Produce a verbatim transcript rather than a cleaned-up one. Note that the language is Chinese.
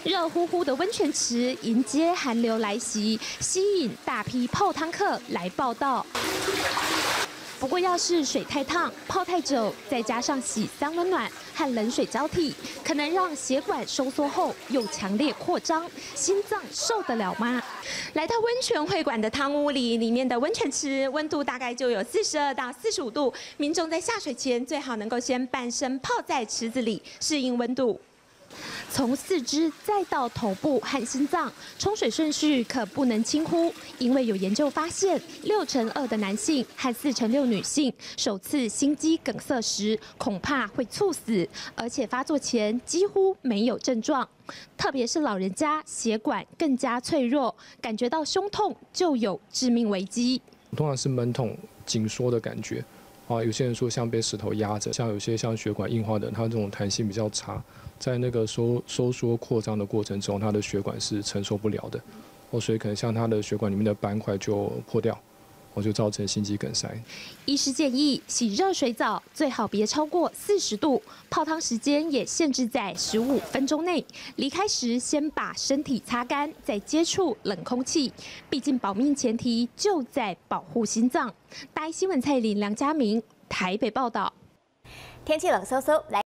热乎乎的温泉池迎接寒流来袭，吸引大批泡汤客来报到。不过，要是水太烫、泡太久，再加上洗三温暖和冷水交替，可能让血管收缩后又强烈扩张，心脏受得了吗？来到温泉会馆的汤屋里，里面的温泉池温度大概就有四十二到四十五度，民众在下水前最好能够先半身泡在池子里，适应温度。 从四肢再到头部和心脏，冲水顺序可不能轻忽，因为有研究发现，六成二的男性和四成六女性首次心肌梗塞时，恐怕会猝死，而且发作前几乎没有症状。特别是老人家，血管更加脆弱，感觉到胸痛就有致命危机。 通常是闷痛、紧缩的感觉。 啊，有些人说像被石头压着，像有些像血管硬化的人，他这种弹性比较差，在那个收收缩扩张的过程中，他的血管是承受不了的，哦，所以可能像他的血管里面的斑块就破掉，哦，就造成心肌梗塞。 医师建议洗热水澡最好别超过四十度，泡汤时间也限制在十五分钟内。离开时先把身体擦干，再接触冷空气，毕竟保命前提就在保护心脏。大爱新闻蔡琳、梁家明台北报道。 天气冷飕飕，来。